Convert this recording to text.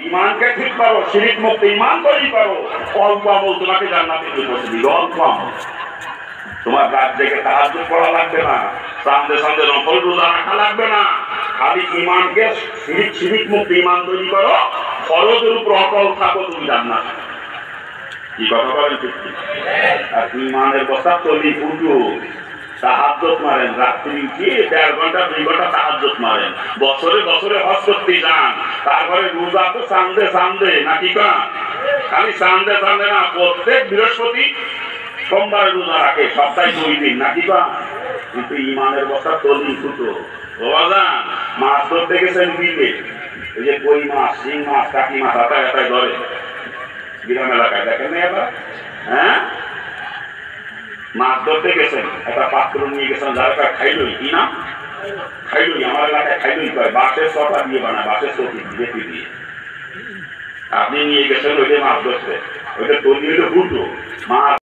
ইমানকে ঠিক করো, শিরিক মুক্ত ইমান তৈরি করো, অল্প আমল তোমাকে জান্নাতে পৌঁছে দিবে। অল্প আমল, তোমার রাত জেগে তাহাজ্জুদ পড়া লাগবে না, সামনে সামনে নফল রোজা রাখা লাগবে না, খালি ইমানকে শিরিক মুক্ত ইমান তৈরি করো, ফরজের উপর অটল থাকো, তুমি জান্নাতে। কি কথা বলেন ঠিক? আর ইমানের কথা চলি উঠু, তাহাজ্জুদ মারেন, রাত্রি উঠিয়ে 1.5 ঘন্টা 2 ঘন্টা তাহাজ্জুদ মারেন, বছরে বছরে হজ করতে যান, তারপরে রোজা তো সামনে নাকি কা, খালি সামনে না, প্রত্যেক বৃহস্পতি সোমবার রোজা রাখে, সপ্তাহে 2 দিন নাকি কা। কিন্তু ইমানের কথা চলি উঠু। বাবা মাছ ধরতে গেছেন বিলে, এই যে কই মাছ, শিং মাছ, কাকি মাছ হাতায় ধরে গ্রাম এলাকায়, দেখেন না এবার? হ্যাঁ, মাছ ধরতে গেছেন, একটা পাত্র নিয়ে গেছেন, যারা খাইলই, কি না খাইলই, আমার এলাকায় খাইলই কয়, বাঁশের চটা দিয়ে বানায়, বাঁশের চটি বেঁচে দিয়ে। আপনি নিয়ে গেছেন ওইটা মাছ ধরতে, ওইটা তৈরি হইলে হুটো মাছ।